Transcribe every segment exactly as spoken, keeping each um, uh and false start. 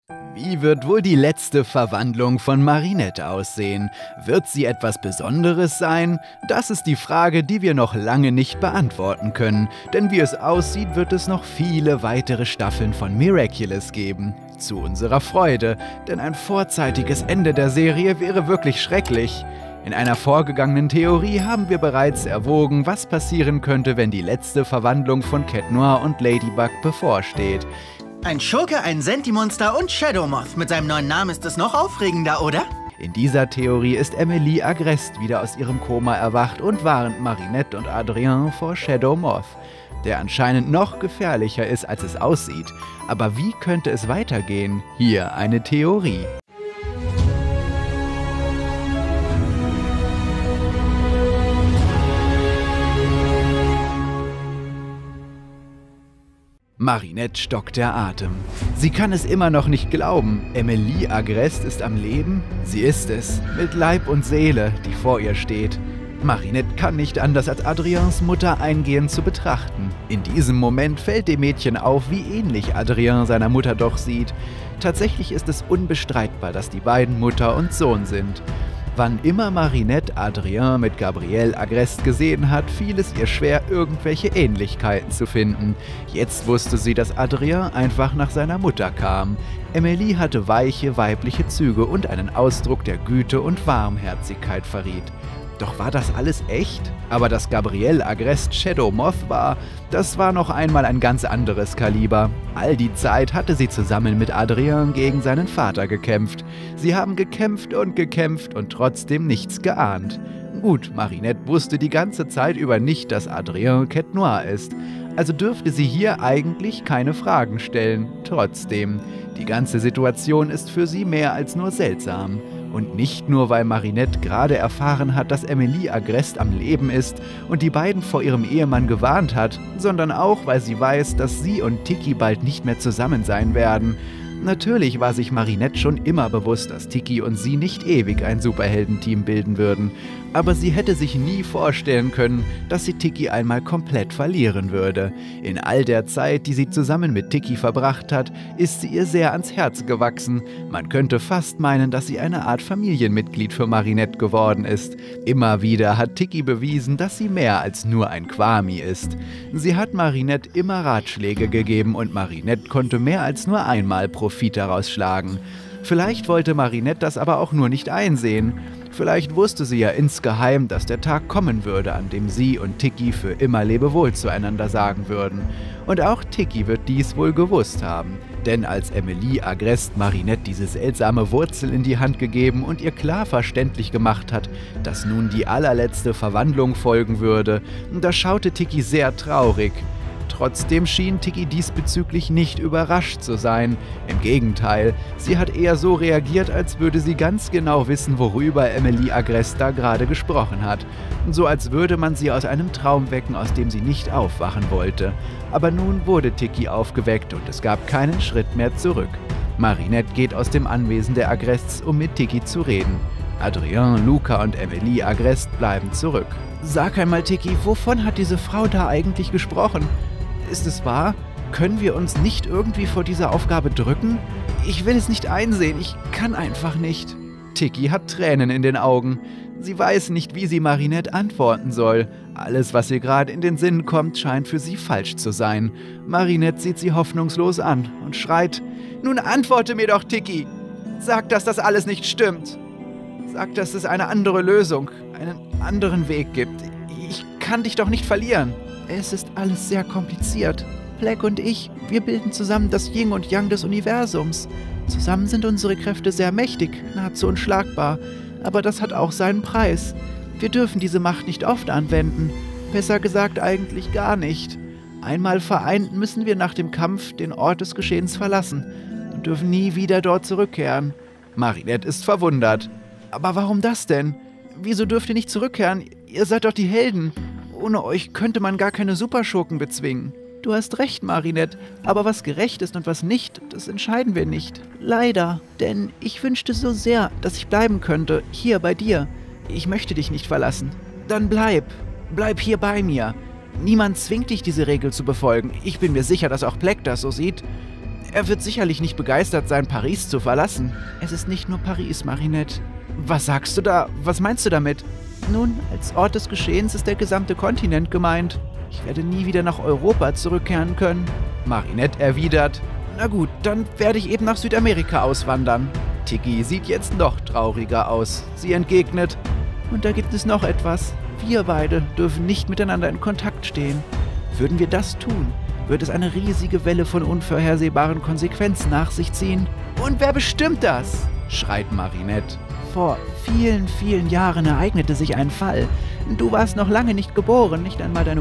Wie wird wohl die letzte Verwandlung von Marinette aussehen? Wird sie etwas Besonderes sein? Das ist die Frage, die wir noch lange nicht beantworten können, denn wie es aussieht, wird es noch viele weitere Staffeln von Miraculous geben. Zu unserer Freude, denn ein vorzeitiges Ende der Serie wäre wirklich schrecklich. In einer vorgegangenen Theorie haben wir bereits erwogen, was passieren könnte, wenn die letzte Verwandlung von Cat Noir und Ladybug bevorsteht. Ein Schurke, ein Sentimonster und Shadow Moth. Mit seinem neuen Namen ist es noch aufregender, oder? In dieser Theorie ist Emily Agreste wieder aus ihrem Koma erwacht und warnt Marinette und Adrien vor Shadow Moth, der anscheinend noch gefährlicher ist, als es aussieht. Aber wie könnte es weitergehen? Hier eine Theorie. Marinette stockt der Atem. Sie kann es immer noch nicht glauben. Emily Agreste ist am Leben? Sie ist es, mit Leib und Seele, die vor ihr steht. Marinette kann nicht anders, als Adriens Mutter eingehend zu betrachten. In diesem Moment fällt dem Mädchen auf, wie ähnlich Adrien seiner Mutter doch sieht. Tatsächlich ist es unbestreitbar, dass die beiden Mutter und Sohn sind. Wann immer Marinette Adrien mit Gabrielle Agreste gesehen hat, fiel es ihr schwer, irgendwelche Ähnlichkeiten zu finden. Jetzt wusste sie, dass Adrien einfach nach seiner Mutter kam. Emily hatte weiche, weibliche Züge und einen Ausdruck, der Güte und Warmherzigkeit verriet. Doch war das alles echt? Aber dass Gabrielle Agreste Shadow Moth war, das war noch einmal ein ganz anderes Kaliber. All die Zeit hatte sie zusammen mit Adrien gegen seinen Vater gekämpft. Sie haben gekämpft und gekämpft und trotzdem nichts geahnt. Gut, Marinette wusste die ganze Zeit über nicht, dass Adrien Cat Noir ist. Also dürfte sie hier eigentlich keine Fragen stellen. Trotzdem, die ganze Situation ist für sie mehr als nur seltsam. Und nicht nur, weil Marinette gerade erfahren hat, dass Emily Agreste am Leben ist und die beiden vor ihrem Ehemann gewarnt hat, sondern auch, weil sie weiß, dass sie und Tikki bald nicht mehr zusammen sein werden. Natürlich war sich Marinette schon immer bewusst, dass Tikki und sie nicht ewig ein Superheldenteam bilden würden. Aber sie hätte sich nie vorstellen können, dass sie Tikki einmal komplett verlieren würde. In all der Zeit, die sie zusammen mit Tikki verbracht hat, ist sie ihr sehr ans Herz gewachsen. Man könnte fast meinen, dass sie eine Art Familienmitglied für Marinette geworden ist. Immer wieder hat Tikki bewiesen, dass sie mehr als nur ein Kwami ist. Sie hat Marinette immer Ratschläge gegeben und Marinette konnte mehr als nur einmal Profit daraus schlagen. Vielleicht wollte Marinette das aber auch nur nicht einsehen. Vielleicht wusste sie ja insgeheim, dass der Tag kommen würde, an dem sie und Tikki für immer Lebewohl zueinander sagen würden. Und auch Tikki wird dies wohl gewusst haben. Denn als Emily Agreste Marinette diese seltsame Wurzel in die Hand gegeben und ihr klar verständlich gemacht hat, dass nun die allerletzte Verwandlung folgen würde, da schaute Tikki sehr traurig. Trotzdem schien Tikki diesbezüglich nicht überrascht zu sein. Im Gegenteil, sie hat eher so reagiert, als würde sie ganz genau wissen, worüber Emily Agreste da gerade gesprochen hat. So als würde man sie aus einem Traum wecken, aus dem sie nicht aufwachen wollte. Aber nun wurde Tikki aufgeweckt und es gab keinen Schritt mehr zurück. Marinette geht aus dem Anwesen der Agrestes, um mit Tikki zu reden. Adrien, Luca und Emily Agreste bleiben zurück. Sag einmal, Tikki, wovon hat diese Frau da eigentlich gesprochen? Ist es wahr? Können wir uns nicht irgendwie vor dieser Aufgabe drücken? Ich will es nicht einsehen, ich kann einfach nicht. Tikki hat Tränen in den Augen. Sie weiß nicht, wie sie Marinette antworten soll. Alles, was ihr gerade in den Sinn kommt, scheint für sie falsch zu sein. Marinette sieht sie hoffnungslos an und schreit: Nun antworte mir doch, Tikki! Sag, dass das alles nicht stimmt! Sag, dass es eine andere Lösung, einen anderen Weg gibt. Ich kann dich doch nicht verlieren! Es ist alles sehr kompliziert. Black und ich, wir bilden zusammen das Yin und Yang des Universums. Zusammen sind unsere Kräfte sehr mächtig, nahezu unschlagbar. Aber das hat auch seinen Preis. Wir dürfen diese Macht nicht oft anwenden. Besser gesagt eigentlich gar nicht. Einmal vereint müssen wir nach dem Kampf den Ort des Geschehens verlassen und dürfen nie wieder dort zurückkehren. Marinette ist verwundert. Aber warum das denn? Wieso dürft ihr nicht zurückkehren? Ihr seid doch die Helden. Ohne euch könnte man gar keine Superschurken bezwingen. Du hast recht, Marinette, aber was gerecht ist und was nicht, das entscheiden wir nicht. Leider, denn ich wünschte so sehr, dass ich bleiben könnte, hier bei dir. Ich möchte dich nicht verlassen. Dann bleib, bleib hier bei mir. Niemand zwingt dich, diese Regel zu befolgen. Ich bin mir sicher, dass auch Black das so sieht. Er wird sicherlich nicht begeistert sein, Paris zu verlassen. Es ist nicht nur Paris, Marinette. Was sagst du da? Was meinst du damit? Nun, als Ort des Geschehens ist der gesamte Kontinent gemeint. Ich werde nie wieder nach Europa zurückkehren können. Marinette erwidert, na gut, dann werde ich eben nach Südamerika auswandern. Tiggy sieht jetzt noch trauriger aus. Sie entgegnet, und da gibt es noch etwas. Wir beide dürfen nicht miteinander in Kontakt stehen. Würden wir das tun, wird es eine riesige Welle von unvorhersehbaren Konsequenzen nach sich ziehen. Und wer bestimmt das? Schreit Marinette. Vor vielen, vielen Jahren ereignete sich ein Fall. Du warst noch lange nicht geboren, nicht einmal deine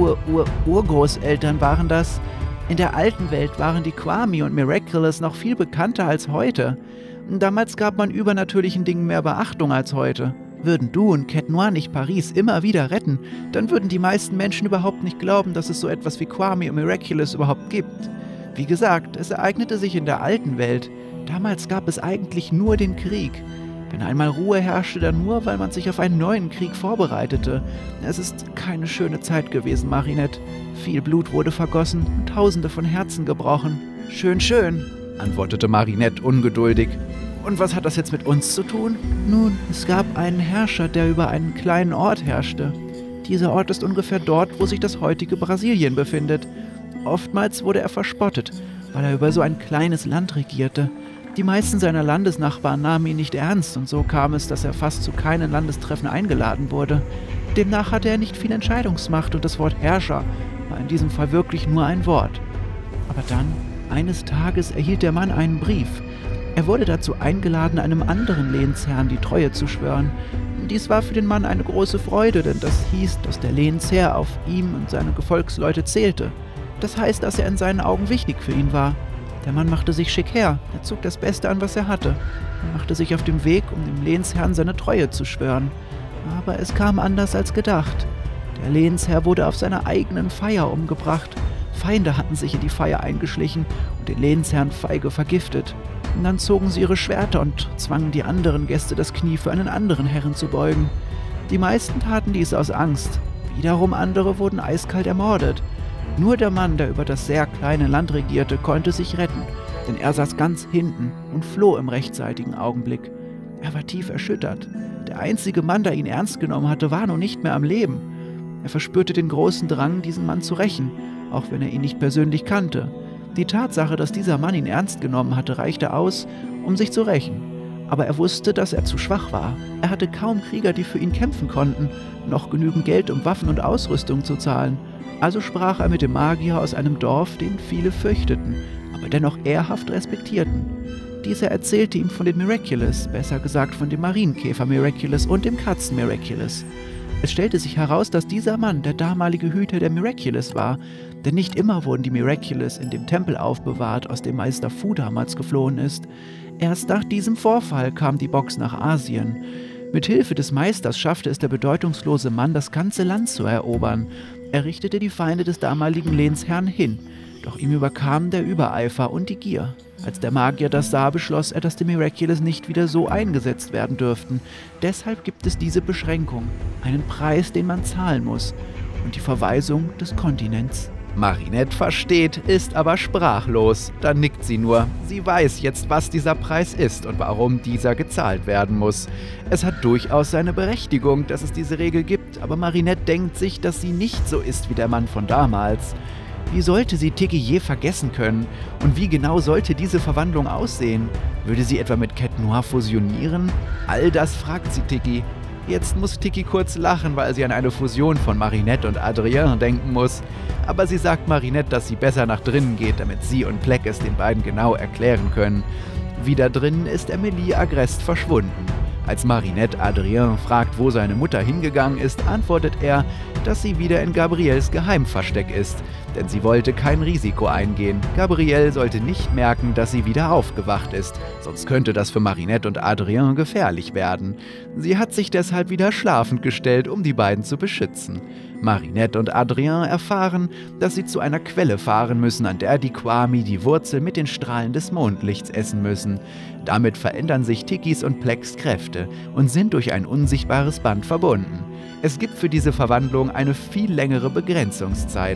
Ur-Ur-Ur-Urgroßeltern waren das. In der alten Welt waren die Kwami und Miraculous noch viel bekannter als heute. Damals gab man übernatürlichen Dingen mehr Beachtung als heute. Würden du und Cat Noir nicht Paris immer wieder retten, dann würden die meisten Menschen überhaupt nicht glauben, dass es so etwas wie Kwami und Miraculous überhaupt gibt. Wie gesagt, es ereignete sich in der alten Welt. Damals gab es eigentlich nur den Krieg. Wenn einmal Ruhe herrschte, dann nur, weil man sich auf einen neuen Krieg vorbereitete. Es ist keine schöne Zeit gewesen, Marinette. Viel Blut wurde vergossen und Tausende von Herzen gebrochen. Schön, schön, antwortete Marinette ungeduldig. Und was hat das jetzt mit uns zu tun? Nun, es gab einen Herrscher, der über einen kleinen Ort herrschte. Dieser Ort ist ungefähr dort, wo sich das heutige Brasilien befindet. Oftmals wurde er verspottet, weil er über so ein kleines Land regierte. Die meisten seiner Landesnachbarn nahmen ihn nicht ernst und so kam es, dass er fast zu keinen Landestreffen eingeladen wurde. Demnach hatte er nicht viel Entscheidungsmacht und das Wort Herrscher war in diesem Fall wirklich nur ein Wort. Aber dann, eines Tages, erhielt der Mann einen Brief. Er wurde dazu eingeladen, einem anderen Lehnsherrn die Treue zu schwören. Dies war für den Mann eine große Freude, denn das hieß, dass der Lehnsherr auf ihm und seine Gefolgsleute zählte. Das heißt, dass er in seinen Augen wichtig für ihn war. Der Mann machte sich schick her, er zog das Beste an, was er hatte, und machte sich auf den Weg, um dem Lehnsherrn seine Treue zu schwören. Aber es kam anders als gedacht. Der Lehnsherr wurde auf seiner eigenen Feier umgebracht. Feinde hatten sich in die Feier eingeschlichen und den Lehnsherrn feige vergiftet. Und dann zogen sie ihre Schwerter und zwangen die anderen Gäste, das Knie für einen anderen Herren zu beugen. Die meisten taten dies aus Angst. Wiederum andere wurden eiskalt ermordet. Nur der Mann, der über das sehr kleine Land regierte, konnte sich retten, denn er saß ganz hinten und floh im rechtzeitigen Augenblick. Er war tief erschüttert. Der einzige Mann, der ihn ernst genommen hatte, war nun nicht mehr am Leben. Er verspürte den großen Drang, diesen Mann zu rächen, auch wenn er ihn nicht persönlich kannte. Die Tatsache, dass dieser Mann ihn ernst genommen hatte, reichte aus, um sich zu rächen. Aber er wusste, dass er zu schwach war. Er hatte kaum Krieger, die für ihn kämpfen konnten, noch genügend Geld, um Waffen und Ausrüstung zu zahlen. Also sprach er mit dem Magier aus einem Dorf, den viele fürchteten, aber dennoch ehrhaft respektierten. Dieser erzählte ihm von den Miraculous, besser gesagt von dem Marienkäfer Miraculous und dem Katzen Miraculous. Es stellte sich heraus, dass dieser Mann der damalige Hüter der Miraculous war, denn nicht immer wurden die Miraculous in dem Tempel aufbewahrt, aus dem Meister Fu damals geflohen ist. Erst nach diesem Vorfall kam die Box nach Asien. Mit Hilfe des Meisters schaffte es der bedeutungslose Mann, das ganze Land zu erobern. Er richtete die Feinde des damaligen Lehnsherrn hin, doch ihm überkam der Übereifer und die Gier. Als der Magier das sah, beschloss er, dass die Miraculous nicht wieder so eingesetzt werden dürften. Deshalb gibt es diese Beschränkung, einen Preis, den man zahlen muss, und die Verweisung des Kontinents. Marinette versteht, ist aber sprachlos. Dann nickt sie nur. Sie weiß jetzt, was dieser Preis ist und warum dieser gezahlt werden muss. Es hat durchaus seine Berechtigung, dass es diese Regel gibt, aber Marinette denkt sich, dass sie nicht so ist wie der Mann von damals. Wie sollte sie Tiggy je vergessen können? Und wie genau sollte diese Verwandlung aussehen? Würde sie etwa mit Cat Noir fusionieren? All das fragt sie Tiggy. Jetzt muss Tiggy kurz lachen, weil sie an eine Fusion von Marinette und Adrien denken muss. Aber sie sagt Marinette, dass sie besser nach drinnen geht, damit sie und Pleck es den beiden genau erklären können. Wieder drinnen ist Amélie Agreste verschwunden. Als Marinette Adrien fragt, wo seine Mutter hingegangen ist, antwortet er, dass sie wieder in Gabriels Geheimversteck ist, denn sie wollte kein Risiko eingehen. Gabrielle sollte nicht merken, dass sie wieder aufgewacht ist, sonst könnte das für Marinette und Adrien gefährlich werden. Sie hat sich deshalb wieder schlafend gestellt, um die beiden zu beschützen. Marinette und Adrien erfahren, dass sie zu einer Quelle fahren müssen, an der die Kwami die Wurzel mit den Strahlen des Mondlichts essen müssen. Damit verändern sich Tiggys und Plecks Kräfte und sind durch ein unsichtbares Band verbunden. Es gibt für diese Verwandlung eine viel längere Begrenzungszeit.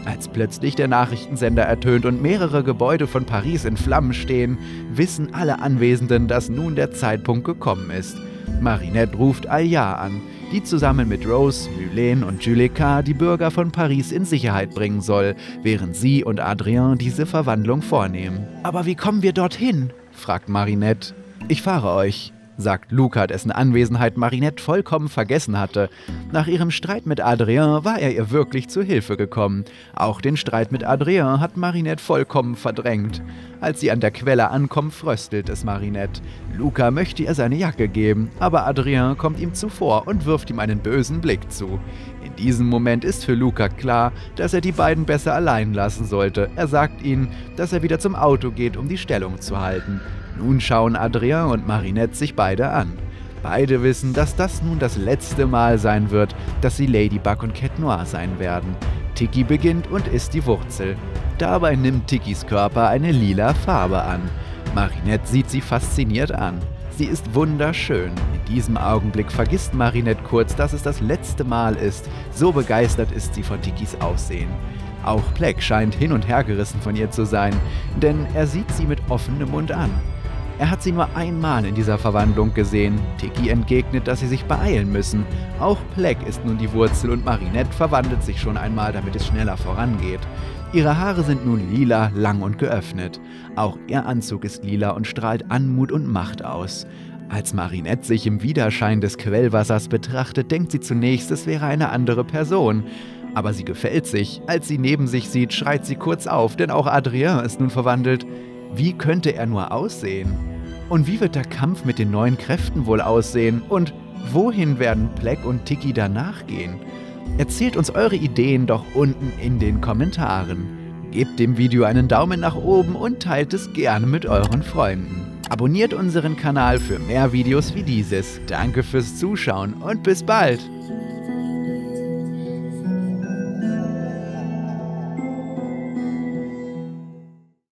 Als plötzlich der Nachrichtensender ertönt und mehrere Gebäude von Paris in Flammen stehen, wissen alle Anwesenden, dass nun der Zeitpunkt gekommen ist. Marinette ruft Alia an, die zusammen mit Rose, Mylène und Juleika die Bürger von Paris in Sicherheit bringen soll, während sie und Adrien diese Verwandlung vornehmen. »Aber wie kommen wir dorthin?« fragt Marinette. »Ich fahre euch«, sagt Luca, dessen Anwesenheit Marinette vollkommen vergessen hatte. Nach ihrem Streit mit Adrien war er ihr wirklich zu Hilfe gekommen. Auch den Streit mit Adrien hat Marinette vollkommen verdrängt. Als sie an der Quelle ankommt, fröstelt es Marinette. Luca möchte ihr seine Jacke geben, aber Adrien kommt ihm zuvor und wirft ihm einen bösen Blick zu. In diesem Moment ist für Luca klar, dass er die beiden besser allein lassen sollte. Er sagt ihnen, dass er wieder zum Auto geht, um die Stellung zu halten. Nun schauen Adrien und Marinette sich beide an. Beide wissen, dass das nun das letzte Mal sein wird, dass sie Ladybug und Cat Noir sein werden. Tiki beginnt und isst die Wurzel. Dabei nimmt Tikis Körper eine lila Farbe an. Marinette sieht sie fasziniert an. Sie ist wunderschön. In diesem Augenblick vergisst Marinette kurz, dass es das letzte Mal ist. So begeistert ist sie von Tikis Aussehen. Auch Plek scheint hin und her gerissen von ihr zu sein, denn er sieht sie mit offenem Mund an. Er hat sie nur einmal in dieser Verwandlung gesehen. Tiki entgegnet, dass sie sich beeilen müssen. Auch Plek ist nun die Wurzel und Marinette verwandelt sich schon einmal, damit es schneller vorangeht. Ihre Haare sind nun lila, lang und geöffnet. Auch ihr Anzug ist lila und strahlt Anmut und Macht aus. Als Marinette sich im Widerschein des Quellwassers betrachtet, denkt sie zunächst, es wäre eine andere Person. Aber sie gefällt sich. Als sie neben sich sieht, schreit sie kurz auf, denn auch Adrien ist nun verwandelt. Wie könnte er nur aussehen? Und wie wird der Kampf mit den neuen Kräften wohl aussehen? Und wohin werden Plek und Tiki danach gehen? Erzählt uns eure Ideen doch unten in den Kommentaren. Gebt dem Video einen Daumen nach oben und teilt es gerne mit euren Freunden. Abonniert unseren Kanal für mehr Videos wie dieses. Danke fürs Zuschauen und bis bald!